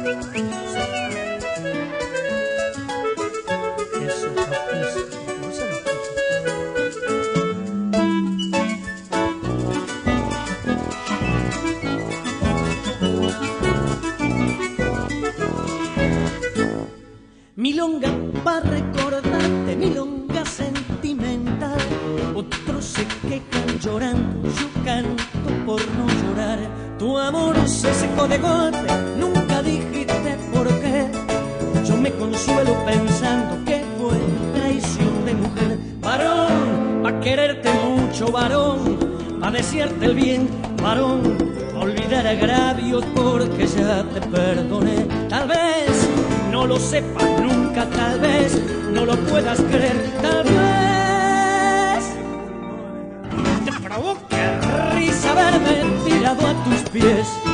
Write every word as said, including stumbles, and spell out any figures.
Milonga pa' recordarte, milonga sentimental. Otros se quejan llorando, yo canto por no llorar. Tu amor se secó de golpe, nunca dijiste por qué. Yo me consuelo pensando que fue traición de mujer. Varón, pa' quererte mucho, varón, pa' desearte el bien, varón, pa' olvidar agravios porque ya te perdoné. Tal vez no lo sepas nunca, tal vez no lo puedas creer, tal vez te provoque risa verme tirado a tus pies.